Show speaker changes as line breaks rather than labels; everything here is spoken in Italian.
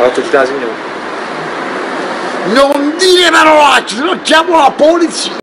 fatto tutta la signora.
Non dire parolacce, se no chiamo la polizia!